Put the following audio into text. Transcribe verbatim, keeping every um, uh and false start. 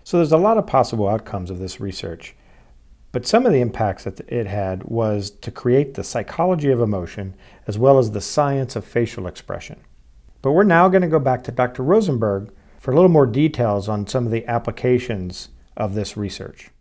So there's a lot of possible outcomes of this research, but some of the impacts that it had was to create the psychology of emotion as well as the science of facial expression. But we're now going to go back to Doctor Rosenberg for a little more details on some of the applications of this research.